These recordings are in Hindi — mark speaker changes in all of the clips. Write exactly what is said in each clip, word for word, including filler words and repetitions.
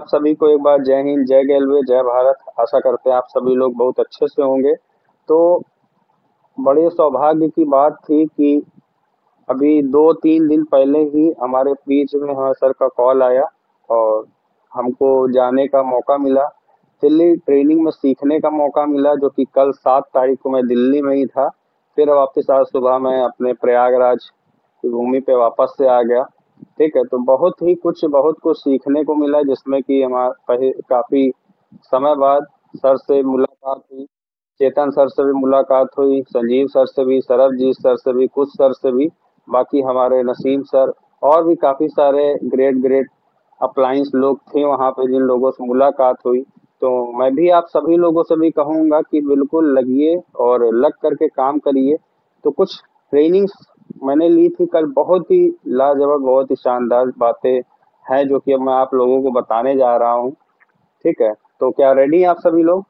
Speaker 1: आप सभी को एक बार जय हिंद, जय रेलवे, जय भारत। आशा करते हैं आप सभी लोग बहुत अच्छे से होंगे। तो बड़े सौभाग्य की बात थी कि अभी दो तीन दिन पहले ही हमारे बीच में हमारे सर का कॉल आया और हमको जाने का मौका मिला। दिल्ली ट्रेनिंग में सीखने का मौका मिला, जो कि कल सात तारीख को मैं दिल्ली में ही था। फिर वापस आज सुबह मैं अपने प्रयागराज की भूमि पे वापस से आ गया। ठीक है, तो बहुत ही कुछ बहुत कुछ सीखने को मिला, जिसमें कि हमारा पहले काफ़ी समय बाद सर से मुलाकात हुई। चेतन सर से भी मुलाकात हुई, संजीव सर से भी, सरबजीत सर से भी, कुछ सर से भी, बाकी हमारे नसीम सर और भी काफ़ी सारे ग्रेट ग्रेट अप्लायंस लोग थे वहाँ पे जिन लोगों से मुलाकात हुई। तो मैं भी आप सभी लोगों से भी कहूँगा कि बिल्कुल लगिए और लग करके काम करिए। तो कुछ ट्रेनिंग्स मैंने ली थी कल, बहुत ही लाजवाब, बहुत ही शानदार बातें हैं जो कि अब मैं आप लोगों को बताने जा रहा हूँ। ठीक है, तो क्या रेडी हैं आप सभी लोग?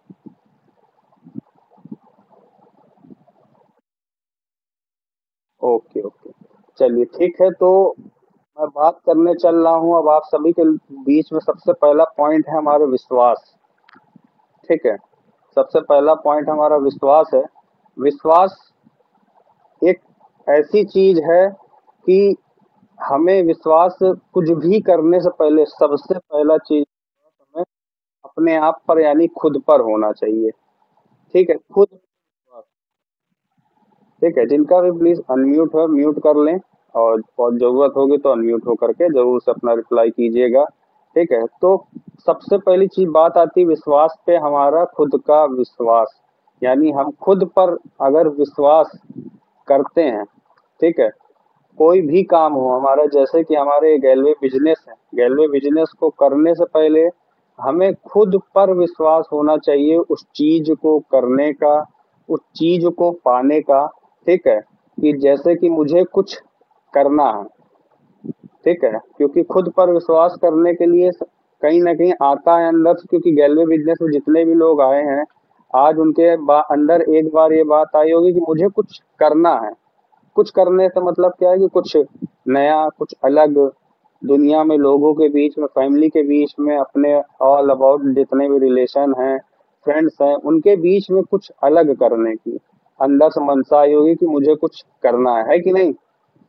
Speaker 1: ओके ओके, चलिए ठीक है। तो मैं बात करने चल रहा हूँ अब आप सभी के बीच में। सबसे पहला पॉइंट है हमारा विश्वास। ठीक है, सबसे पहला पॉइंट हमारा विश्वास है। विश्वास एक ऐसी चीज है कि हमें विश्वास कुछ भी करने से पहले सबसे पहला चीज हमें अपने आप पर यानी खुद पर होना चाहिए। ठीक है, खुद विश्वास। ठीक है, जिनका भी प्लीज अनम्यूट हो म्यूट कर लें, और बहुत जरूरत होगी तो अनम्यूट होकर के जरूर से अपना रिप्लाई कीजिएगा। ठीक है, तो सबसे पहली चीज बात आती है विश्वास पे, हमारा खुद का विश्वास। यानी हम खुद पर अगर विश्वास करते हैं, ठीक है, कोई भी काम हो हमारा, जैसे कि हमारे गैलवे बिजनेस है, गैलवे बिजनेस को करने से पहले हमें खुद पर विश्वास होना चाहिए, उस चीज को करने का, उस चीज को पाने का। ठीक है, कि जैसे कि मुझे कुछ करना है। ठीक है, क्योंकि खुद पर विश्वास करने के लिए कहीं ना कहीं आता है अंदर से, क्योंकि गैलवे बिजनेस में जितने भी लोग आए हैं आज उनके बा, अंदर एक बार ये बात आई होगी कि मुझे कुछ करना है। कुछ करने से मतलब क्या है कि कुछ नया, कुछ अलग, दुनिया में लोगों के बीच में, फैमिली के बीच में, अपने ऑल अबाउट जितने भी रिलेशन हैं, फ्रेंड्स हैं, उनके बीच में कुछ अलग करने की अंदर से मनसा आई होगी कि मुझे कुछ करना है है कि नहीं?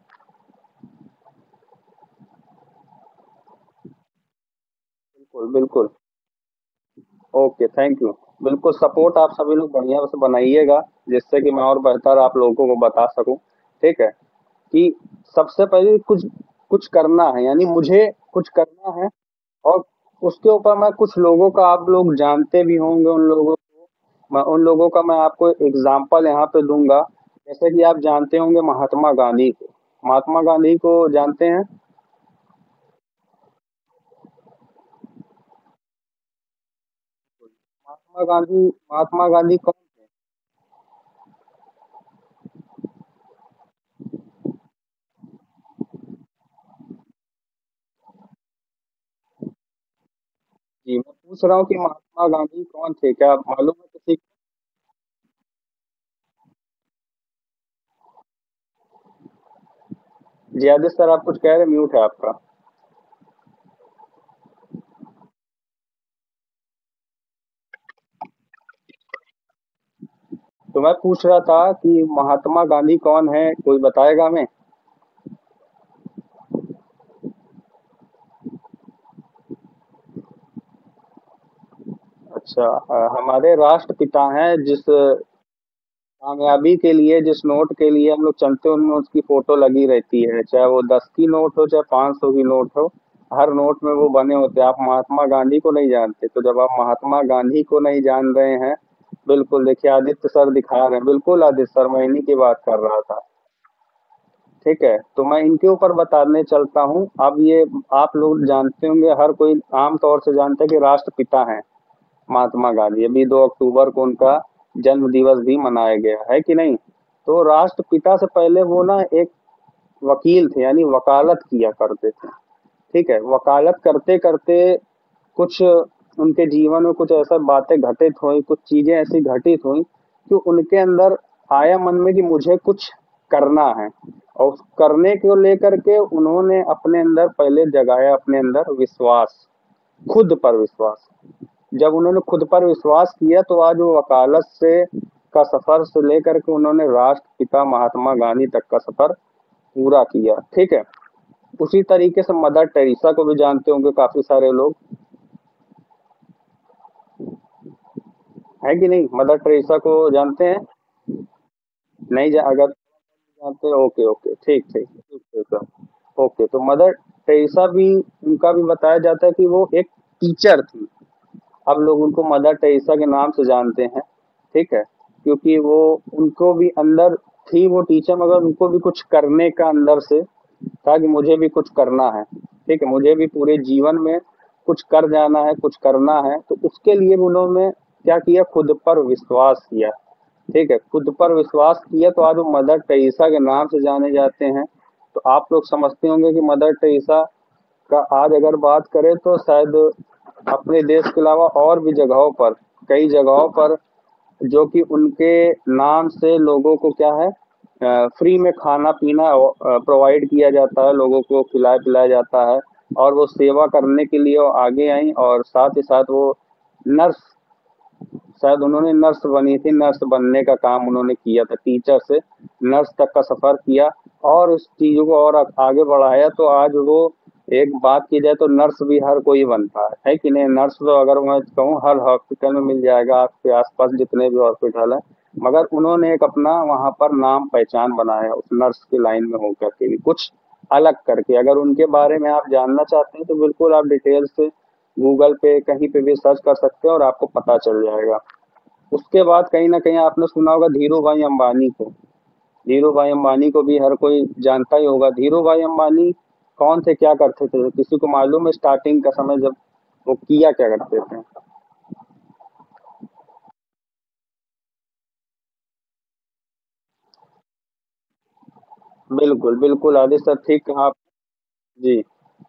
Speaker 1: बिल्कुल बिल्कुल। Okay, thank you. बिल्कुल सपोर्ट आप सभी लोग बढ़िया से बनाइएगा, जिससे कि मैं और बेहतर आप लोगों को बता सकूं। ठीक है, कि सबसे पहले कुछ कुछ करना है, यानी मुझे कुछ करना है। और उसके ऊपर मैं कुछ लोगों का, आप लोग जानते भी होंगे उन लोगों को, मैं उन लोगों का मैं आपको एग्जाम्पल यहाँ पे दूंगा। जैसे कि आप जानते होंगे महात्मा गांधी को। महात्मा गांधी को जानते हैं? महात्मा गांधी, महात्मा गांधी कौन थे? जी, मैं पूछ रहा हूँ कि महात्मा गांधी कौन थे, क्या मालूम है किसी को? जी आदित्य सर, आप कुछ कह रहे, म्यूट है आपका। तो मैं पूछ रहा था कि महात्मा गांधी कौन है, कोई बताएगा हमें? अच्छा, अ, हमारे राष्ट्रपिता हैं, जिस कामयाबी के लिए, जिस नोट के लिए हम लोग चलते हैं, उनमें उसकी फोटो लगी रहती है, चाहे वो दस की नोट हो चाहे पाँच सौ की नोट हो। हर नोट में वो बने होते हैं। आप महात्मा गांधी को नहीं जानते, तो जब आप महात्मा गांधी को नहीं जान रहे हैं, बिल्कुल देखिए आदित्य सर दिखा रहे हैं, बिल्कुल आदित्य सर, मैं इन्हीं की बात कर रहा था। ठीक है, तो मैं इनके ऊपर बताने चलता हूँ। अब ये आप लोग जानते होंगे, हर कोई आम तौर से जानते हैं कि राष्ट्रपिता हैं महात्मा गांधी। अभी दो अक्टूबर को उनका जन्म दिवस भी मनाया गया है कि नहीं? तो राष्ट्रपिता से पहले वो ना एक वकील थे, यानी वकालत किया करते थे। ठीक है, वकालत करते करते कुछ उनके जीवन में कुछ ऐसा बातें घटित हुई, कुछ चीजें ऐसी घटित हुई कि उनके अंदर आया मन में कि मुझे कुछ करना है। और उस करने को लेकर के उन्होंने अपने अंदर पहले जगाया अपने अंदर विश्वास। खुद पर विश्वास। जब उन्होंने खुद पर विश्वास किया तो आज वो वकालत से का सफर से लेकर के उन्होंने राष्ट्रपिता महात्मा गांधी तक का सफर पूरा किया। ठीक है। उसी तरीके से मदर टेरेसा को भी जानते होंगे काफी सारे लोग, है कि नहीं? मदर टेरेसा को जानते हैं? नहीं जा, अगर जानते हैं, ओके ओके, ठीक ठीक ठीक ठीक है। ओके, तो मदर टेरेसा भी, उनका भी बताया जाता है कि वो एक टीचर थी। अब लोग उनको मदर टेरेसा के नाम से जानते हैं। ठीक है। क्योंकि वो, उनको भी अंदर थी वो टीचर, मगर उनको भी कुछ करने का अंदर से था कि मुझे भी कुछ करना है। ठीक है, मुझे भी पूरे जीवन में कुछ कर जाना है, कुछ करना है। तो उसके लिए भी उन्होंने क्या किया, खुद पर विश्वास किया। ठीक है, खुद पर विश्वास किया तो आज वो मदर टेरेसा के नाम से जाने जाते हैं। तो आप लोग समझते होंगे कि मदर टेरेसा का आज अगर बात करें तो शायद अपने देश के अलावा और भी जगहों पर, कई जगहों पर, जो कि उनके नाम से लोगों को क्या है, अ, फ्री में खाना पीना प्रोवाइड किया जाता है, लोगों को खिलाया पिलाया जाता है। और वो सेवा करने के लिए वो आगे आई, और साथ ही साथ वो नर्स, शायद उन्होंने नर्स बनी थी, नर्स बनने का काम उन्होंने किया था, टीचर से नर्स तक का सफर किया और उस चीज़ों को और आगे बढ़ाया। तो आज वो, एक बात की जाए तो नर्स भी हर कोई बनता है है कि नहीं? नर्स तो अगर मैं कहूँ हर हॉस्पिटल में मिल जाएगा, आपके आसपास जितने भी हॉस्पिटल है। मगर उन्होंने एक अपना वहाँ पर नाम पहचान बनाया उस नर्स की लाइन में होकर के भी, कुछ अलग करके। अगर उनके बारे में आप जानना चाहते हैं तो बिल्कुल आप डिटेल से गूगल पे कहीं पे भी सर्च कर सकते हैं और आपको पता चल जाएगा। उसके बाद कहीं न कहीं आपने सुना होगा धीरू भाई अंबानी को। धीरू भाई अंबानी को भी हर कोई जानता ही होगा। धीरू भाई अंबानी कौन थे, क्या करते थे? किसी को मालूम है स्टार्टिंग का समय जब वो किया क्या करते थे? बिल्कुल, बिल्कुल आदित्य सर, ठीक कहा आप। जी,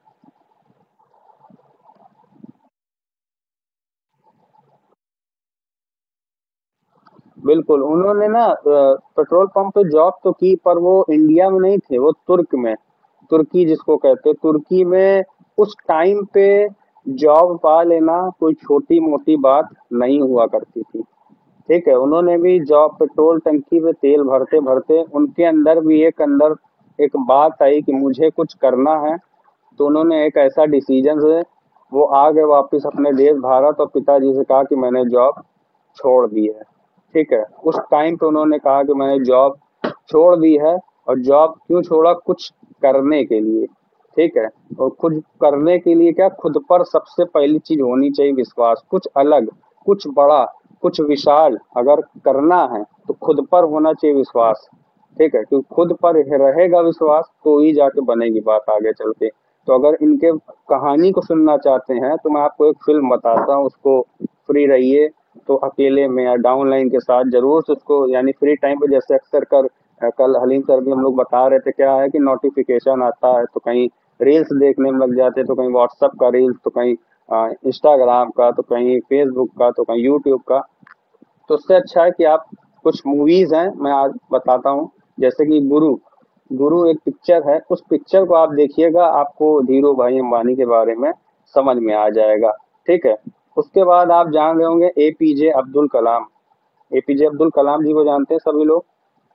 Speaker 1: बिल्कुल। उन्होंने ना अ, पेट्रोल पंप पे जॉब तो की, पर वो इंडिया में नहीं थे, वो तुर्क में, तुर्की जिसको कहते हैं, तुर्की में उस टाइम पे जॉब पा लेना कोई छोटी-मोटी बात नहीं हुआ करती थी। ठीक है, उन्होंने भी जॉब, पेट्रोल टंकी पे तेल भरते-भरते उनके अंदर भी एक अंदर एक बात आई कि मुझे कुछ करना है। तो उन्होंने एक ऐसा डिसीजन से वो आ गए वापस अपने देश भारत और पिताजी से कहा कि मैंने जॉब छोड़ दी है। ठीक है, उस टाइम पे उन्होंने कहा कि मैंने जॉब छोड़ दी है। और जॉब क्यों छोड़ा? कुछ करने के लिए। ठीक है, और खुद करने के लिए क्या, खुद पर सबसे पहली चीज होनी चाहिए विश्वास। कुछ अलग, कुछ बड़ा, कुछ विशाल अगर करना है तो खुद पर होना चाहिए विश्वास। ठीक है, क्योंकि खुद पर रहेगा विश्वास तो ही जाके बनेगी बात आगे चल के। तो अगर इनके कहानी को सुनना चाहते हैं तो मैं आपको एक फिल्म बताता हूँ, उसको फ्री रहिए तो अकेले में या डाउनलाइन के साथ जरूर से उसको, यानी फ्री टाइम पे, जैसे अक्सर कर अ, कल हलीम सर भी हम लोग बता रहे थे, क्या है कि नोटिफिकेशन आता है तो कहीं रील्स देखने में लग जाते हैं, तो कहीं व्हाट्सअप का रील्स, तो कहीं इंस्टाग्राम का, तो कहीं फेसबुक का, तो कहीं यूट्यूब का। तो उससे अच्छा है कि आप, कुछ मूवीज हैं मैं आज बताता हूँ, जैसे कि गुरु। गुरु एक पिक्चर है, उस पिक्चर को आप देखिएगा, आपको धीरू भाई अंबानी के बारे में समझ में आ जाएगा। ठीक है। उसके बाद आप जान रहे होंगे एपीजे अब्दुल कलाम। एपीजे अब्दुल कलाम जी को जानते हैं सभी लोग,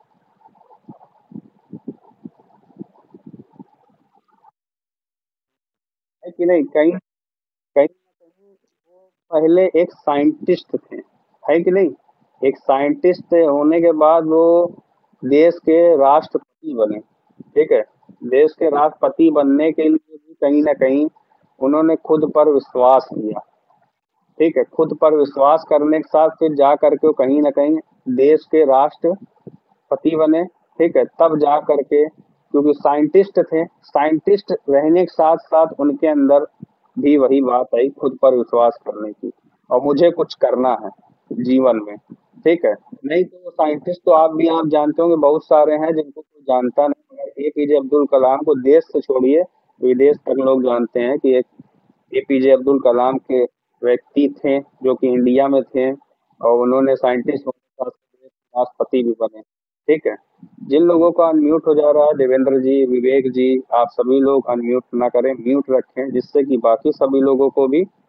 Speaker 1: है कि नहीं? कहीं कहीं पहले एक साइंटिस्ट थे, है कि नहीं? एक साइंटिस्ट होने के बाद वो देश के राष्ट्रपति बने। ठीक है, देश के राष्ट्रपति बनने के लिए भी कहीं ना कहीं उन्होंने खुद पर विश्वास किया। ठीक है, खुद पर विश्वास करने के साथ फिर जा करके वो कहीं ना कहीं देश के राष्ट्रपति बने। ठीक है, तब जा करके, क्योंकि साइंटिस्ट थे, साइंटिस्ट रहने के साथ साथ उनके अंदर भी वही बात आई, खुद पर विश्वास करने की, और मुझे कुछ करना है जीवन में। ठीक है, नहीं तो साइंटिस्ट तो आप भी आप जानते होंगे बहुत सारे हैं जिनको कोई जानता नहीं, मगर एपीजे अब्दुल कलाम को देश से छोड़िए विदेश तक लोग जानते हैं कि एक एपीजे अब्दुल कलाम के व्यक्ति थे जो कि इंडिया में थे, और उन्होंने साइंटिस्ट होने के साथ साथ राष्ट्रपति भी बने। ठीक है। जिन लोगों का अनम्यूट हो जा रहा है, देवेंद्र जी, विवेक जी, आप सभी लोग अनम्यूट ना करें, म्यूट रखें, जिससे कि बाकी सभी लोगों को भी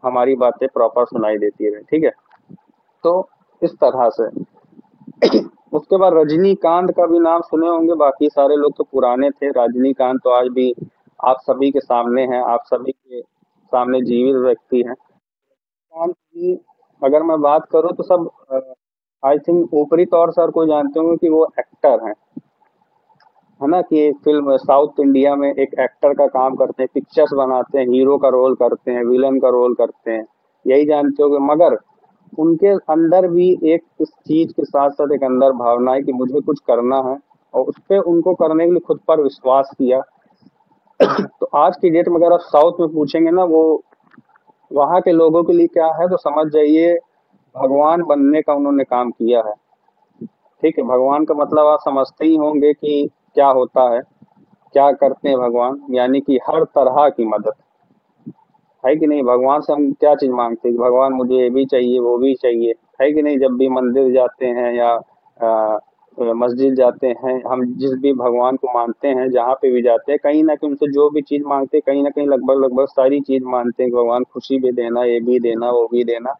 Speaker 1: हमारी बातें प्रॉपर सुनाई देती रहे, ठीक है। तो इस तरह से उसके बाद रजनीकांत का भी नाम सुने होंगे, बाकी सारे लोग तो पुराने थे, रजनीकांत तो आज भी आप सभी के सामने हैं, आप सभी के सामने जीवित व्यक्ति हैं। रजनीकांत की अगर मैं बात करूं तो सब आई थिंक ऊपरी तौर से हर कोई जानते होंगे कि वो एक्टर हैं, है ना, कि एक फिल्म साउथ इंडिया में एक एक्टर का काम करते हैं, पिक्चर्स बनाते हैं, हीरो का रोल करते हैं, विलन का रोल करते हैं, यही जानते होगे। मगर उनके अंदर भी एक इस चीज के साथ साथ एक अंदर भावना है कि मुझे कुछ करना है, और उस पे उनको करने के लिए खुद पर विश्वास किया। तो आज की डेट में अगर आप साउथ में पूछेंगे ना, वो वहाँ के लोगों के लिए क्या है, तो समझ जाइए भगवान बनने का उन्होंने काम किया है। ठीक है, भगवान का मतलब आप समझते ही होंगे कि क्या होता है, क्या करते हैं भगवान, यानी कि हर तरह की मदद, है कि नहीं। भगवान से हम क्या चीज मांगते हैं कि भगवान मुझे ये भी चाहिए वो भी चाहिए, है कि नहीं। जब भी मंदिर जाते हैं या अ, मस्जिद जाते हैं, हम जिस भी भगवान को मानते हैं, जहाँ पे भी जाते हैं, कहीं ना कहीं उनसे जो भी चीज मांगते हैं, कहीं ना कहीं लगभग लगभग सारी चीज मानते हैं कि भगवान खुशी भी देना, ये भी देना, वो भी देना।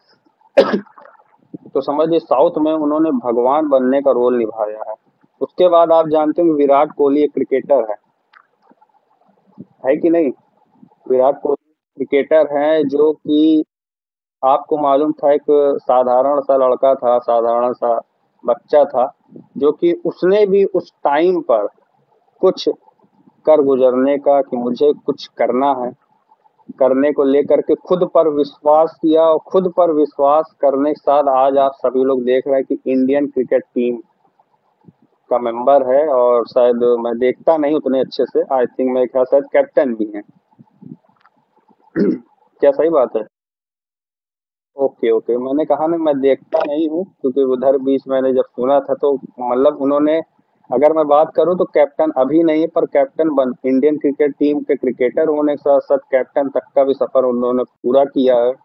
Speaker 1: तो समझिए साउथ में उन्होंने भगवान बनने का रोल निभाया है। उसके बाद आप जानते हैं कि विराट कोहली एक क्रिकेटर है है कि नहीं। विराट कोहली क्रिकेटर हैं जो कि आपको मालूम था, एक साधारण सा लड़का था, साधारण सा बच्चा था, जो कि उसने भी उस टाइम पर कुछ कर गुजरने का, कि मुझे कुछ करना है, करने को लेकर के खुद पर विश्वास किया, और खुद पर विश्वास करने के साथ आज आप सभी लोग देख रहे हैं कि इंडियन क्रिकेट टीम का मेंबर है, और शायद मैं देखता नहीं उतने अच्छे से, आई थिंक मेरे ख्याल शायद कैप्टन भी हैं। क्या सही बात है? ओके ओके, मैंने कहा ना मैं देखता नहीं हूँ, क्योंकि उधर बीच मैंने जब सुना था तो मतलब उन्होंने, अगर मैं बात करूँ तो कैप्टन अभी नहीं, पर कैप्टन बन इंडियन क्रिकेट टीम के क्रिकेटर होने के साथ साथ कैप्टन तक का भी सफर उन्होंने पूरा किया है।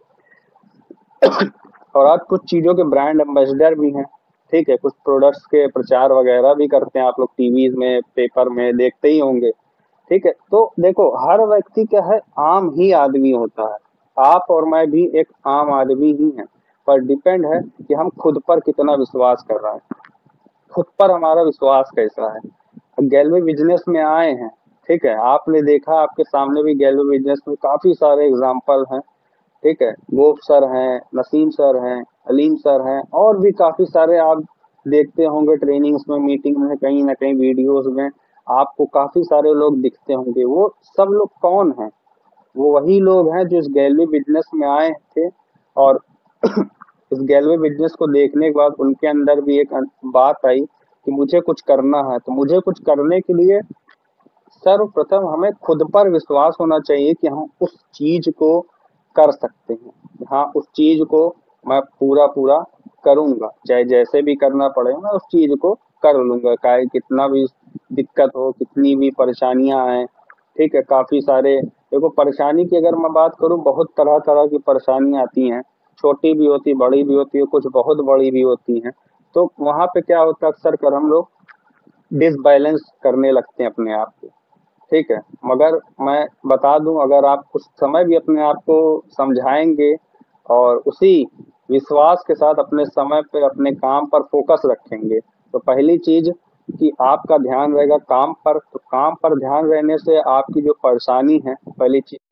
Speaker 1: और आज कुछ चीजों के ब्रांड एम्बेसडर भी हैं। ठीक है, कुछ प्रोडक्ट्स के प्रचार वगैरह भी करते हैं, आप लोग टीवीज में पेपर में देखते ही होंगे। ठीक है, तो देखो हर व्यक्ति क्या है, आम ही आदमी होता है, आप और मैं भी एक आम आदमी ही हैं, पर डिपेंड है कि हम खुद पर कितना विश्वास कर रहे हैं, खुद पर हमारा विश्वास कैसा है। गैलवे बिजनेस में आए हैं, ठीक है, आपने देखा आपके सामने भी गैलवे बिजनेस में काफी सारे एग्जाम्पल हैं। ठीक है, गोप सर हैं, नसीम सर हैं, अलीम सर हैं, और भी काफी सारे आप देखते होंगे ट्रेनिंग्स में, मीटिंग में, कहीं ना कहीं वीडियोस में आपको काफी सारे लोग दिखते होंगे। वो सब लोग कौन हैं? वो वही लोग हैं जो इस गैलरी बिजनेस में आए थे, और इस गैलरी बिजनेस को देखने के बाद उनके अंदर भी एक बात आई कि मुझे कुछ करना है। तो मुझे कुछ करने के लिए सर्वप्रथम हमें खुद पर विश्वास होना चाहिए कि हम उस चीज को कर सकते हैं। हाँ, उस चीज को मैं पूरा पूरा करूंगा, चाहे जैसे भी करना पड़े, मैं उस चीज को कर लूंगा, चाहे कितना भी दिक्कत हो, कितनी भी परेशानियां आए। ठीक है, काफी सारे, देखो परेशानी की अगर मैं बात करूं, बहुत तरह तरह की परेशानियां आती हैं, छोटी भी होती, बड़ी भी होती है, कुछ बहुत बड़ी भी होती हैं। तो वहां पे क्या होता है, अक्सर कर हम लोग डिसबैलेंस करने लगते हैं अपने आप को। ठीक है, मगर मैं बता दूं, अगर आप कुछ समय भी अपने आप को समझाएंगे और उसी विश्वास के साथ अपने समय पे अपने काम पर फोकस रखेंगे, तो पहली चीज कि आपका ध्यान रहेगा काम पर। तो काम पर ध्यान रहने से आपकी जो परेशानी है, पहली चीज।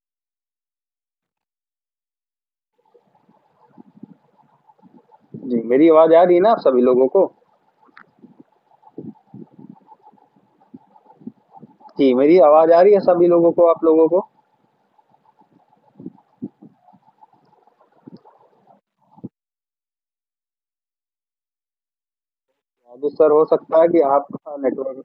Speaker 1: जी, मेरी आवाज आ रही है ना आप सभी लोगों को? जी, मेरी आवाज आ रही है सभी लोगों को, आप लोगों को? अभी सर हो सकता है कि आपका नेटवर्क।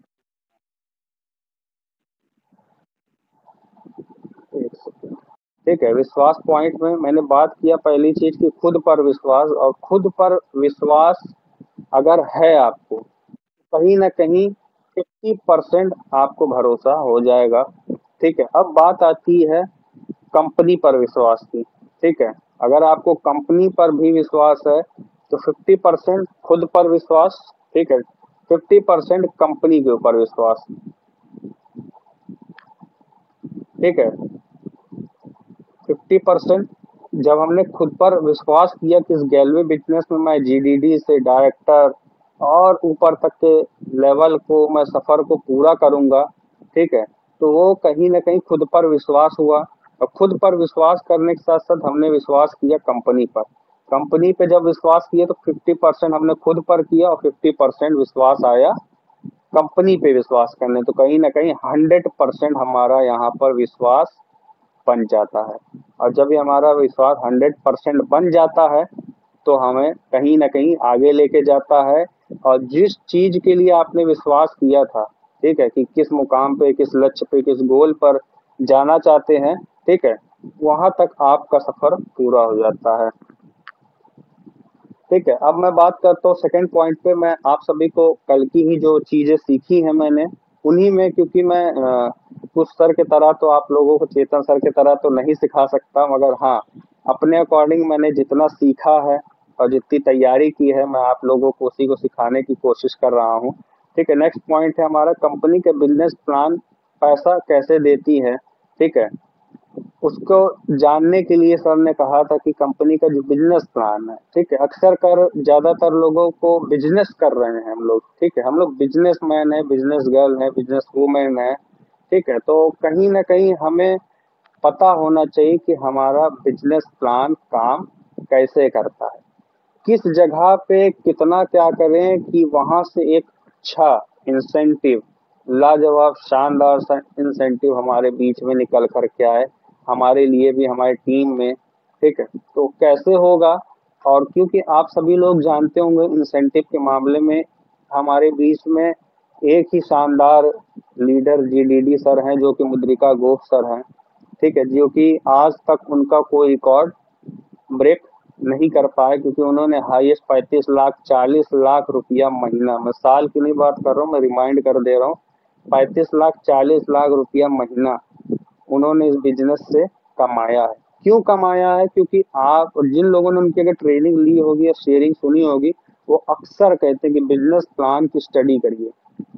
Speaker 1: एक सेकंड। ठीक है, विश्वास पॉइंट में मैंने बात किया पहली चीज की खुद पर विश्वास, और खुद पर विश्वास अगर है आपको, कहीं ना कहीं फिफ्टी परसेंट आपको भरोसा हो जाएगा। ठीक है, अब बात आती है कंपनी पर विश्वास की। ठीक है, अगर आपको कंपनी पर भी विश्वास है तो फिफ्टी परसेंट खुद पर विश्वास, ठीक है, फिफ्टी परसेंट कंपनी के ऊपर विश्वास। ठीक है, फिफ्टी परसेंट जब हमने खुद पर विश्वास किया कि इस गैलवे बिजनेस में मैं जीडीडी से डायरेक्टर और ऊपर तक के लेवल को मैं सफर को पूरा करूंगा, ठीक है, तो वो कहीं ना कहीं खुद पर विश्वास हुआ। और खुद पर विश्वास करने के साथ साथ हमने विश्वास किया कंपनी पर। कंपनी पे जब विश्वास किया तो फिफ्टी परसेंट हमने खुद पर किया और फिफ्टी परसेंट विश्वास आया कंपनी पे विश्वास करने, तो कहीं ना कहीं हंड्रेड परसेंट हमारा यहाँ पर विश्वास बन जाता है। और जब ये हमारा विश्वास हंड्रेड परसेंट बन जाता है तो हमें कहीं ना कहीं आगे लेके जाता है। और जिस चीज के लिए आपने विश्वास किया था, ठीक है, कि किस मुकाम पे, किस लक्ष्य पे, किस गोल पर जाना चाहते हैं, ठीक है, वहां तक आपका सफर पूरा हो जाता है। ठीक है, अब मैं बात करता हूँ सेकंड पॉइंट पे। मैं आप सभी को कल की ही जो चीजें सीखी हैं मैंने, उन्हीं में, क्योंकि मैं अ, कुछ सर के तरह तो आप लोगों को, चेतन सर के तरह तो नहीं सिखा सकता, मगर हाँ, अपने अकॉर्डिंग मैंने जितना सीखा है और जितनी तैयारी की है मैं आप लोगों को उसी को सिखाने की कोशिश कर रहा हूँ। ठीक है, नेक्स्ट पॉइंट है हमारा, कंपनी के बिजनेस प्लान पैसा कैसे देती है। ठीक है, उसको जानने के लिए सर ने कहा था कि कंपनी का जो बिजनेस प्लान है, ठीक है, अक्सर कर ज्यादातर लोगों को बिजनेस कर रहे हैं हम लोग, ठीक है, हम लोग बिजनेस मैन है, बिजनेस गर्ल है, बिजनेस वूमेन है, ठीक है, तो कहीं ना कहीं हमें पता होना चाहिए कि हमारा बिजनेस प्लान काम कैसे करता है, किस जगह पे कितना क्या करें कि वहां से एक अच्छा इंसेंटिव, लाजवाब शानदार सा इंसेंटिव हमारे बीच में निकल कर के आए, हमारे लिए भी, हमारी टीम में। ठीक है, तो कैसे होगा, और क्योंकि आप सभी लोग जानते होंगे इंसेंटिव के मामले में हमारे बीच में एक ही शानदार लीडर जीडीडी सर हैं, जो कि मुद्रिका गोप सर हैं, ठीक है, जो कि आज तक उनका कोई रिकॉर्ड ब्रेक नहीं कर पाए, क्योंकि उन्होंने हाईएस्ट पैंतीस लाख, चालीस लाख रुपया महीना, मैं साल की नहीं बात कर रहा हूँ, मैं रिमाइंड कर दे रहा हूँ, पैंतीस लाख, चालीस लाख रुपया महीना उन्होंने इस बिजनेस से कमाया है। क्यों कमाया है? क्योंकि आप जिन लोगों ने उनकी अगर ट्रेनिंग ली होगी या शेयरिंग सुनी होगी, वो अक्सर कहते हैं कि बिजनेस प्लान की स्टडी करिए,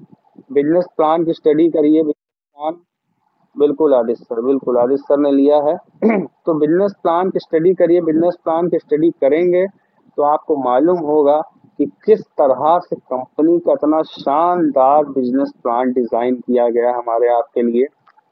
Speaker 1: बिजनेस प्लान की स्टडी करिए, बिजनेस प्लान। बिल्कुल आदित्य सर, बिल्कुल आदित्य सर ने लिया है। तो बिजनेस प्लान की स्टडी करिए, बिजनेस प्लान की स्टडी करेंगे तो आपको मालूम होगा कि किस तरह से कंपनी का इतना शानदार बिजनेस प्लान डिजाइन किया गया हमारे आपके लिए।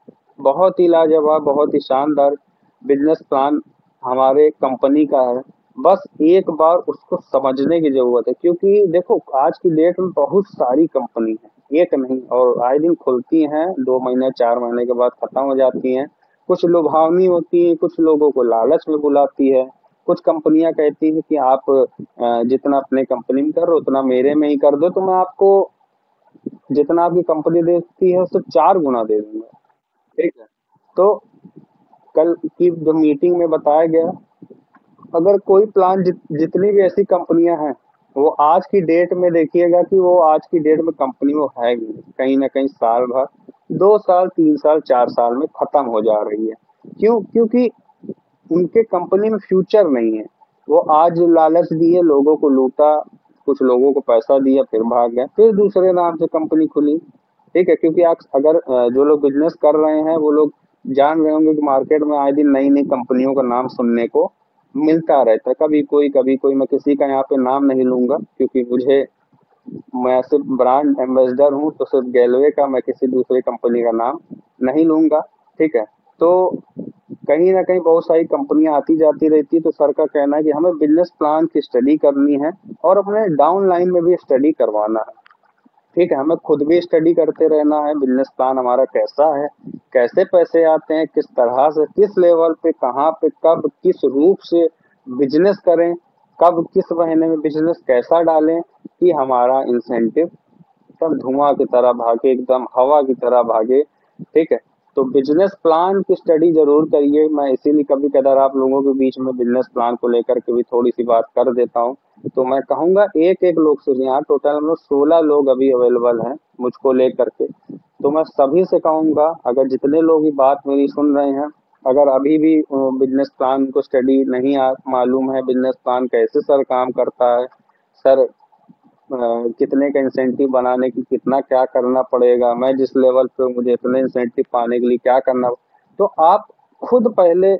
Speaker 1: बहुत ही लाजवाब, बहुत ही शानदार बिजनेस प्लान हमारे कंपनी का है। बस एक बार उसको समझने की जरूरत है, क्योंकि देखो आज की डेट में बहुत सारी कंपनी है, एक नहीं, और आए दिन खुलती हैं, दो महीने चार महीने के बाद खत्म हो जाती हैं। कुछ लुभावनी होती हैं, कुछ लोगों को लालच में बुलाती है। कुछ कंपनियां कहती हैं कि आप अ, जितना अपने कंपनी में कर रहे हो उतना मेरे में ही कर दो, तो मैं आपको जितना आपकी कंपनी देती है उससे चार गुना दे दूंगा। ठीक है, तो कल की जो मीटिंग में बताया गया, अगर कोई प्लान जित, जितनी भी ऐसी कंपनियां हैं, वो आज की डेट में देखिएगा कि वो आज की डेट में कंपनी वो है ही नहीं। कहीं ना कहीं साल भर, दो साल, तीन साल, चार साल में खत्म हो जा रही है। क्यों? क्योंकि उनके कंपनी में फ्यूचर नहीं है। वो आज लालच दिए, लोगों को लूटा, कुछ लोगों को पैसा दिया, फिर भाग गया, फिर दूसरे नाम से कंपनी खुली। ठीक है, क्योंकि आप अगर अ, जो लोग बिजनेस कर रहे हैं वो लोग जान रहे होंगे कि मार्केट में आए दिन नई नई कंपनियों का नाम सुनने को मिलता रहता है, कभी कोई कभी कोई। मैं किसी का यहाँ पे नाम नहीं लूंगा, क्योंकि मुझे, मैं सिर्फ ब्रांड एम्बेसडर हूँ, तो सिर्फ गैलवे का, मैं किसी दूसरी कंपनी का नाम नहीं लूंगा। ठीक है, तो कहीं ना कहीं बहुत सारी कंपनियां आती जाती रहती है, तो सर का कहना है कि हमें बिजनेस प्लान की स्टडी करनी है और अपने डाउन लाइन में भी स्टडी करवाना है। ठीक है, हमें खुद भी स्टडी करते रहना है, बिजनेस प्लान हमारा कैसा है, कैसे पैसे आते हैं, किस तरह से, किस लेवल पे, कहाँ पे, कब, किस रूप से बिजनेस करें, कब, किस महीने में बिजनेस कैसा डालें कि हमारा इंसेंटिव एकदम धुआं की तरह भागे, एकदम हवा की तरह भागे। ठीक है, तो बिजनेस प्लान की स्टडी जरूर करिए। मैं इसीलिए कभी कदार आप लोगों के बीच में बिजनेस प्लान को लेकर के भी थोड़ी सी बात कर देता हूँ। तो मैं कहूंगा एक एक लोग से, यहाँ टोटल हम लोग सोलह लोग अभी अवेलेबल हैं मुझको लेकर के, तो मैं सभी से कहूंगा, अगर जितने लोग ये बात मेरी सुन रहे हैं, अगर अभी भी बिजनेस प्लान को स्टडी नहीं आ, मालूम है, बिजनेस प्लान कैसे सर काम करता है, सर अ, कितने का इंसेंटिव बनाने की कितना क्या करना पड़ेगा, मैं जिस लेवल पे मुझे इतने इंसेंटिव पाने के लिए क्या करना, तो आप खुद पहले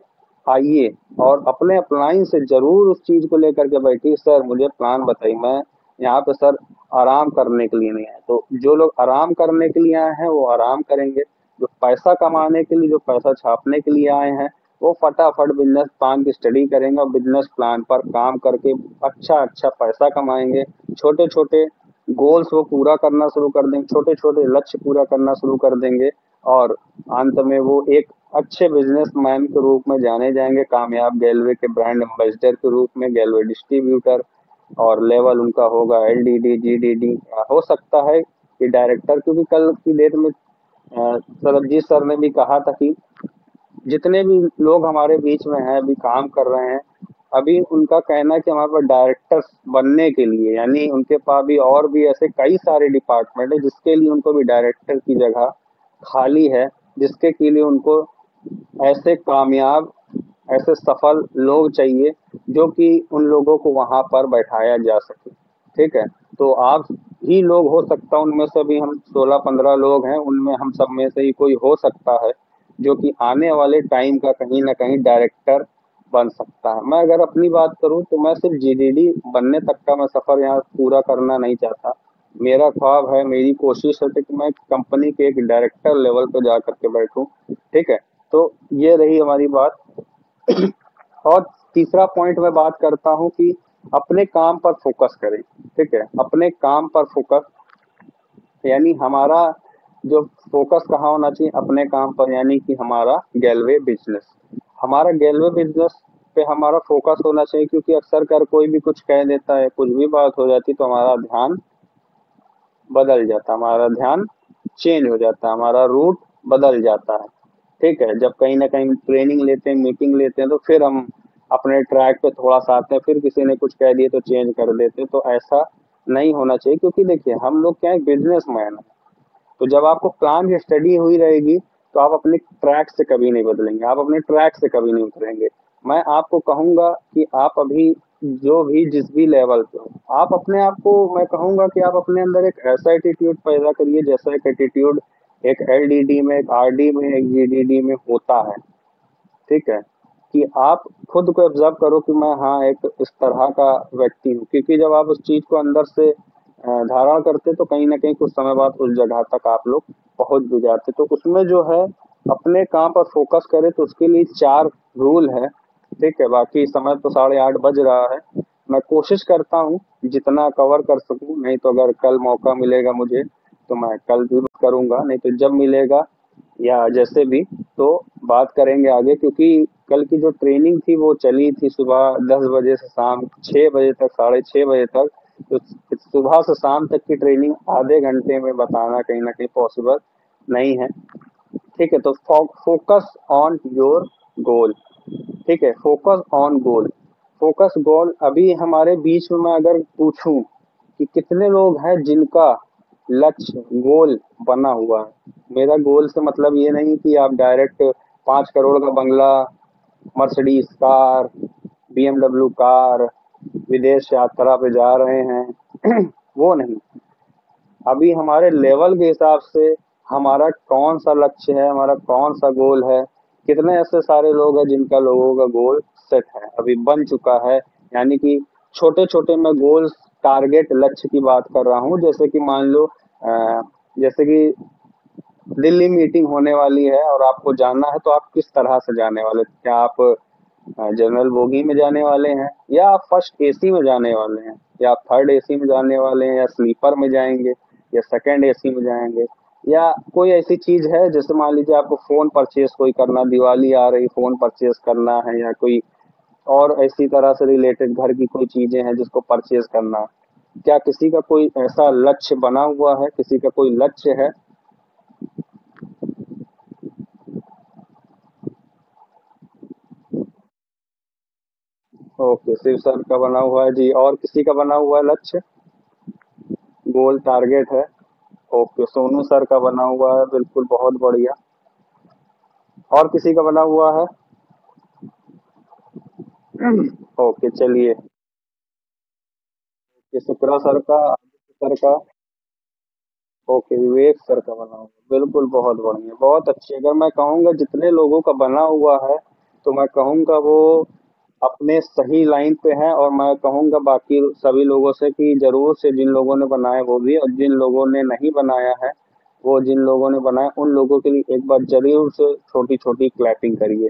Speaker 1: आइए और अपने अपलाइन से जरूर उस चीज को लेकर के बैठिए, सर मुझे प्लान बताइए, मैं यहाँ पे सर आराम करने के लिए नहीं आया। तो जो लोग आराम करने के लिए आए हैं वो आराम करेंगे, जो पैसा कमाने के लिए, जो पैसा छापने के लिए आए हैं वो फटाफट बिजनेस प्लान की स्टडी करेंगे और बिजनेस प्लान पर काम करके अच्छा अच्छा पैसा कमाएंगे। छोटे छोटे गोल्स वो पूरा करना शुरू कर देंगे, छोटे छोटे लक्ष्य पूरा करना शुरू कर देंगे और अंत में वो एक अच्छे बिजनेसमैन के रूप में जाने जाएंगे, कामयाब गैलवे के ब्रांड एम्बेसडर के रूप में, गैलवे डिस्ट्रीब्यूटर, और लेवल उनका होगा L D D, G D D, हो सकता है कि डायरेक्टर। क्योंकि कल की डेट में अ, सरबजीत सर ने भी कहा था कि जितने भी लोग हमारे बीच में हैं अभी काम कर रहे हैं, अभी उनका कहना है कि हमारे पास डायरेक्टर्स बनने के लिए, यानी उनके पास भी और भी ऐसे कई सारे डिपार्टमेंट है जिसके लिए उनको भी डायरेक्टर की जगह खाली है, जिसके के लिए उनको ऐसे कामयाब, ऐसे सफल लोग चाहिए जो कि उन लोगों को वहां पर बैठाया जा सके। ठीक है, तो आप ही लोग हो सकता है उनमें से भी, हम सोलह पंद्रह लोग हैं, उनमें हम सब में से ही कोई हो सकता है जो कि आने वाले टाइम का कहीं ना कहीं डायरेक्टर बन सकता है। मैं अगर अपनी बात करूं तो मैं सिर्फ जी डी डी बनने तक का मैं सफर यहाँ पूरा करना नहीं चाहता। मेरा ख्वाब है, मेरी कोशिश है कि मैं कंपनी के एक डायरेक्टर लेवल पर जा करके बैठूं। ठीक है, तो ये रही हमारी बात। और तीसरा पॉइंट मैं बात करता हूं कि अपने काम पर फोकस करें। ठीक है, अपने काम पर फोकस, यानी हमारा जो फोकस कहाँ होना चाहिए, अपने काम पर, यानी कि हमारा गैलवे बिजनेस, हमारा गैलवे बिजनेस पे हमारा फोकस होना चाहिए। क्योंकि अक्सर कर कोई भी कुछ कह देता है, कुछ भी बात हो जाती तो हमारा ध्यान बदल जाता, हमारा ध्यान चेंज हो जाता है, हमारा रूट बदल जाता है। ठीक है, जब कहीं ना कहीं ट्रेनिंग लेते हैं, मीटिंग लेते हैं, तो फिर हम अपने ट्रैक पे थोड़ा सा आते हैं, फिर किसी ने कुछ कह दिए तो चेंज कर देते हैं। तो ऐसा नहीं होना चाहिए, क्योंकि देखिए हम लोग क्या है, बिजनेस मैन है। तो जब आपको प्लान की स्टडी हुई रहेगी तो आप अपने ट्रैक से कभी नहीं बदलेंगे, आप अपने ट्रैक से कभी नहीं उतरेंगे। मैं आपको कहूंगा कि आप अभी जो भी जिस भी लेवल पे हो, आप अपने आप को, मैं कहूंगा कि आप अपने अंदर एक ऐसा एटीट्यूड पैदा करिए जैसा एक एटीट्यूड एक एल डी डी में, एक आर डी में, एक जी डी डी में होता है। ठीक है, कि आप खुद को ऑब्जर्व करो कि मैं हाँ एक इस तरह का व्यक्ति हूँ। क्योंकि जब आप उस चीज को अंदर से अ, धारण करते तो कहीं ना कहीं कुछ समय बाद उस जगह तक आप लोग पहुंच भी जाते। तो उसमें जो है अपने काम पर फोकस करें, तो उसके लिए चार रूल है। ठीक है, बाकी समय तो साढ़े आठ बज रहा है, मैं कोशिश करता हूँ जितना कवर कर सकूँ, नहीं तो अगर कल मौका मिलेगा मुझे तो मैं कल भी करूँगा, नहीं तो जब मिलेगा या जैसे भी, तो बात करेंगे आगे। क्योंकि कल की जो ट्रेनिंग थी वो चली थी सुबह दस बजे से शाम छः बजे तक, साढ़े छः बजे तक। तो सुबह से शाम तक की ट्रेनिंग आधे घंटे में बताना कहीं ना कहीं पॉसिबल नहीं है। ठीक है, तो फोकस ऑन योर गोल। ठीक है, focus on goal, focus goal. अभी हमारे बीच में मैं अगर पूछूं कि कितने लोग हैं जिनका लक्ष्य गोल बना हुआ है, मेरा गोल से मतलब ये नहीं कि आप डायरेक्ट पांच करोड़ का बंगला, Mercedes car, B M W car, विदेश यात्रा पे जा रहे हैं वो नहीं। अभी हमारे लेवल के हिसाब से हमारा कौन सा लक्ष्य है, हमारा कौन सा गोल है। कितने ऐसे सारे लोग हैं जिनका लोगों का गोल सेट है, अभी बन चुका है। यानी कि छोटे छोटे मैं गोल्स, टारगेट, लक्ष्य की बात कर रहा हूँ। जैसे कि मान लो अ, जैसे कि दिल्ली मीटिंग होने वाली है और आपको जाना है, तो आप किस तरह से जाने वाले, क्या आप जनरल बोगी में जाने वाले हैं, या आप फर्स्ट ए सी में जाने वाले हैं, या आप थर्ड ए सी में जाने वाले हैं, या स्लीपर में जाएंगे, या सेकंड ए सी में जाएंगे, या कोई ऐसी चीज है जैसे मान लीजिए आपको फोन परचेज कोई करना, दिवाली आ रही, फोन परचेज करना है, या कोई और ऐसी तरह से रिलेटेड घर की कोई चीजें हैं जिसको परचेज करना है। क्या किसी का कोई ऐसा लक्ष्य बना हुआ है, किसी का कोई लक्ष्य है? ओके, शिव सर का बना हुआ है जी, और किसी का बना हुआ है लक्ष्य, गोल, टारगेट है? ओके, सोनू सर का बना हुआ है, बिल्कुल, बहुत बढ़िया। और किसी का बना हुआ है? ओके, चलिए, ये शुक्रा सर का, आदित्य सर का। ओके, विवेक सर का बना हुआ, बिल्कुल, बहुत बढ़िया, बहुत अच्छी। अगर मैं कहूँगा जितने लोगों का बना हुआ है तो मैं कहूँगा वो अपने सही लाइन पे है। और मैं कहूँगा बाकी सभी लोगों से कि जरूर से जिन लोगों ने बनाया वो भी, और जिन लोगों ने नहीं बनाया है वो, जिन लोगों ने बनाया उन लोगों के लिए एक बार जरूर से छोटी छोटी क्लैपिंग करिए।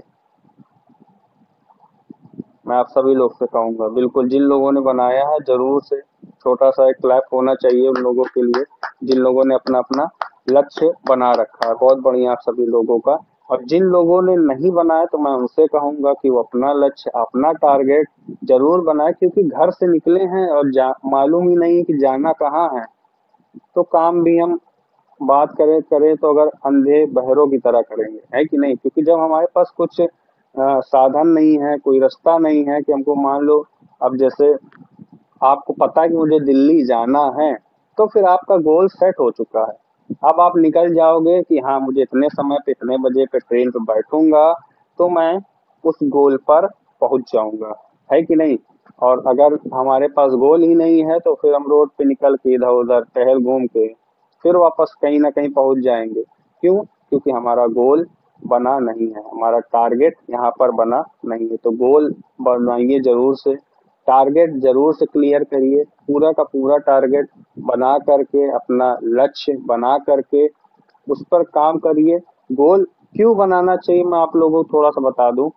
Speaker 1: मैं आप सभी लोग से कहूँगा, बिल्कुल जिन लोगों ने बनाया है जरूर से छोटा सा एक क्लैप होना चाहिए उन लोगों के लिए जिन लोगों ने अपना अपना लक्ष्य बना रखा है। बहुत बढ़िया आप सभी लोगों का। और जिन लोगों ने नहीं बनाया तो मैं उनसे कहूँगा कि वो अपना लक्ष्य, अपना टारगेट जरूर बनाए, क्योंकि घर से निकले हैं और जा मालूम ही नहीं है कि जाना कहाँ है। तो काम भी हम बात करें करें तो अगर अंधे बहरों की तरह करेंगे, है कि नहीं? क्योंकि जब हमारे पास कुछ अ, साधन नहीं है, कोई रास्ता नहीं है कि हमको, मान लो अब जैसे आपको पता है कि मुझे दिल्ली जाना है, तो फिर आपका गोल सेट हो चुका है। अब आप निकल जाओगे कि हाँ मुझे इतने समय पे इतने बजे पे ट्रेन पे बैठूंगा तो मैं उस गोल पर पहुंच जाऊंगा, है कि नहीं? और अगर हमारे पास गोल ही नहीं है तो फिर हम रोड पे निकल के इधर उधर टहल घूम के फिर वापस कहीं ना कहीं पहुंच जाएंगे। क्यों? क्योंकि हमारा गोल बना नहीं है, हमारा टारगेट यहाँ पर बना नहीं है। तो गोल बनाइए जरूर से, टारगेट जरूर से क्लियर करिए, पूरा का पूरा टारगेट बना करके, अपना लक्ष्य बना करके उस पर काम करिए। गोल क्यों बनाना चाहिए मैं आप लोगों को थोड़ा सा बता दूं।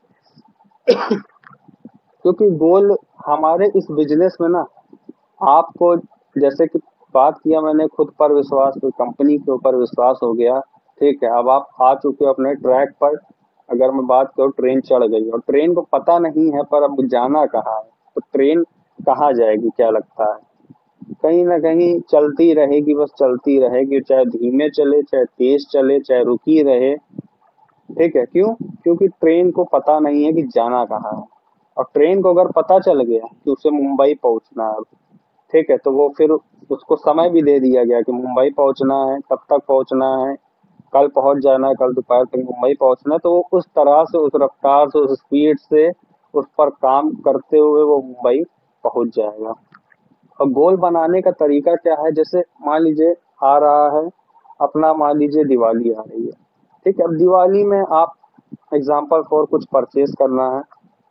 Speaker 1: क्योंकि गोल हमारे इस बिजनेस में ना, आपको जैसे कि बात किया मैंने खुद पर विश्वास, तो कंपनी के ऊपर विश्वास हो गया, ठीक है। अब आप आ चुके हो अपने ट्रैक पर। अगर मैं बात करूँ, ट्रेन चढ़ गई और ट्रेन को पता नहीं है पर अब जाना कहाँ है, तो ट्रेन कहाँ जाएगी? क्या लगता है? कहीं ना कहीं चलती रहेगी, बस चलती रहेगी, चाहे धीमे चले चाहे तेज चले चाहे रुकी रहे, ठीक है। क्यों? क्योंकि ट्रेन को पता नहीं है कि जाना कहाँ है। और ट्रेन को अगर पता चल गया कि उसे मुंबई पहुंचना है, ठीक है, तो वो फिर उसको समय भी दे दिया गया कि मुंबई पहुंचना है, कब तक पहुंचना है, कल पहुंच जाना है, कल दोपहर तक मुंबई पहुंचना है। तो वो उस तरह से, उस रफ्तार से, उस स्पीड से उस पर काम करते हुए वो मुंबई पहुंच जाएगा। और गोल बनाने का तरीका क्या है? जैसे मान लीजिए आ रहा है अपना, मान लीजिए दिवाली आ रही है, ठीक है। अब दिवाली में आप एग्जाम्पल फॉर कुछ परचेज करना है,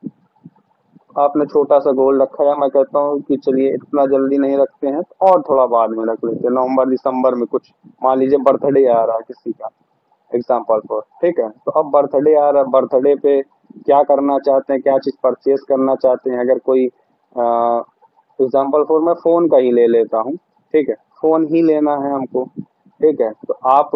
Speaker 1: आपने छोटा सा गोल रखा है। मैं कहता हूँ कि चलिए इतना जल्दी नहीं रखते हैं और थोड़ा बाद में रख लेते हैं, नवंबर दिसंबर में कुछ, मान लीजिए बर्थडे आ रहा है किसी का, एग्जाम्पल फॉर, ठीक है। तो अब बर्थडे आ रहा है, बर्थडे पे क्या करना चाहते हैं, क्या चीज़ परचेज करना चाहते हैं? अगर कोई एग्जाम्पल फॉर मैं फ़ोन का ही ले लेता हूँ, ठीक है, फ़ोन ही लेना है हमको, ठीक है। तो आप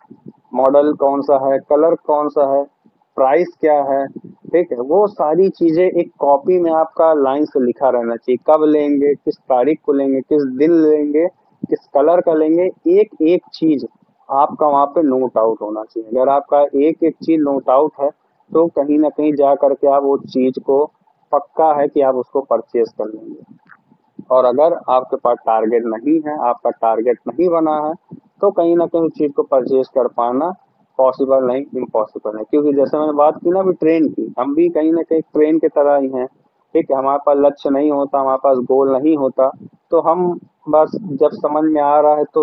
Speaker 1: मॉडल कौन सा है, कलर कौन सा है, प्राइस क्या है, ठीक है, वो सारी चीजें एक कॉपी में आपका लाइन से लिखा रहना चाहिए। कब लेंगे, किस तारीख को लेंगे, किस दिन लेंगे, किस कलर का लेंगे, एक एक चीज आपका वहाँ पे नोट आउट होना चाहिए। अगर आपका एक एक चीज नोट आउट है तो कहीं ना कहीं जा करके आप वो चीज को पक्का है कि आप उसको परचेज कर लेंगे। और अगर आपके पास टारगेट नहीं है, आपका टारगेट नहीं बना है, तो कहीं ना कहीं उस चीज़ को परचेज कर पाना पॉसिबल नहीं, इम्पॉसिबल है। क्योंकि जैसे मैंने बात की ना अभी ट्रेन की, हम भी कहीं ना कहीं ट्रेन की तरह ही हैं, ठीक है। हमारे पास लक्ष्य नहीं होता, हमारे पास गोल नहीं होता, तो हम बस जब समझ में आ रहा है तो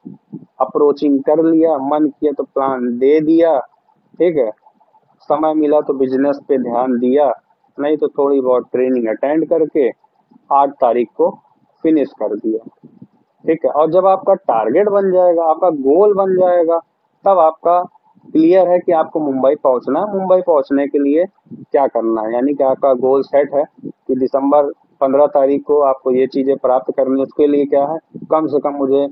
Speaker 1: अप्रोचिंग कर लिया, मन किया तो प्लान दे दिया, ठीक है, समय मिला तो बिजनेस पे ध्यान दिया, नहीं तो थोड़ी बहुत ट्रेनिंग अटेंड करके आठ तारीख को फिनिश कर दिया, ठीक है। और जब आपका टारगेट बन जाएगा, आपका गोल बन जाएगा, तब आपका क्लियर है कि आपको मुंबई पहुंचना है। मुंबई पहुंचने के लिए क्या करना है, यानी कि आपका गोल सेट है कि दिसंबर पंद्रह तारीख को आपको ये चीज़ें प्राप्त करनी है। उसके लिए क्या है, कम से कम मुझे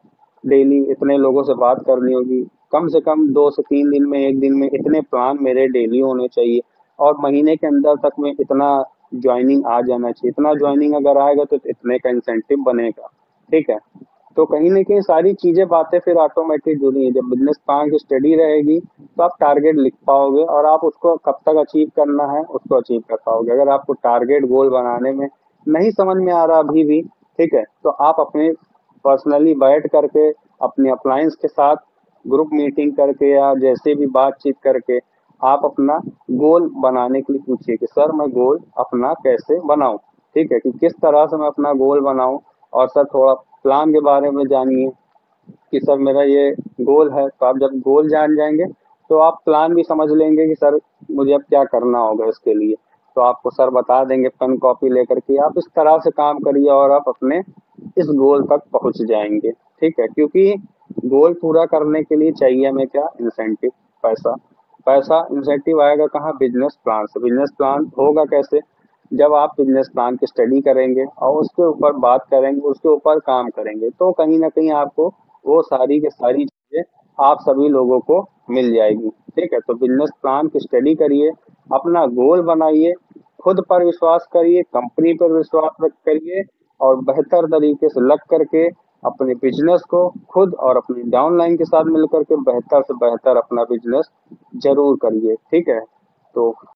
Speaker 1: डेली इतने लोगों से बात करनी होगी, कम से कम दो से तीन दिन में, एक दिन में इतने प्लान मेरे डेली होने चाहिए, और महीने के अंदर तक में इतना ज्वाइनिंग आ जाना चाहिए। इतना ज्वाइनिंग अगर आएगा तो इतने का इंसेंटिव बनेगा, ठीक है। तो कहीं ना कहीं सारी चीजें, बातें फिर ऑटोमेटिक जुड़ी हैं। जब बिजनेस प्लान की स्टडी रहेगी तो आप टारगेट लिख पाओगे, और आप उसको कब तक अचीव करना है उसको अचीव कर पाओगे। अगर आपको टारगेट गोल बनाने में नहीं समझ में आ रहा अभी भी, ठीक है, तो आप अपने पर्सनली बैठ करके अपने अप्लायंस के साथ ग्रुप मीटिंग करके या जैसे भी बातचीत करके आप अपना गोल बनाने के लिए पूछिए कि सर मैं गोल अपना कैसे बनाऊं, ठीक है, कि किस तरह से मैं अपना गोल बनाऊं। और सर थोड़ा प्लान के बारे में जानिए कि सर मेरा ये गोल है। तो आप जब गोल जान जाएंगे तो आप प्लान भी समझ लेंगे कि सर मुझे अब क्या करना होगा इसके लिए। तो आपको सर बता देंगे पेन कॉपी लेकर के आप इस तरह से काम करिए और आप अपने इस गोल तक पहुंच जाएंगे। ठीक है, क्योंकि गोल पूरा करने के लिए चाहिए हमें क्या, इंसेंटिव, पैसा। पैसा इंसेंटिव आएगा कहाँ, बिजनेस प्लान से। बिजनेस प्लान होगा कैसे, जब आप बिजनेस प्लान की स्टडी करेंगे और उसके ऊपर बात करेंगे, उसके ऊपर काम करेंगे, तो कहीं ना कहीं आपको वो सारी की सारी चीजें आप सभी लोगों को मिल जाएगी। ठीक है, तो बिजनेस प्लान की स्टडी करिए, अपना गोल बनाइए, खुद पर विश्वास करिए, कंपनी पर विश्वास रख करिए, और बेहतर तरीके से लग करके अपने बिजनेस को खुद और अपनी डाउनलाइन के साथ मिलकर के बेहतर से बेहतर अपना बिजनेस जरूर करिए। ठीक है, तो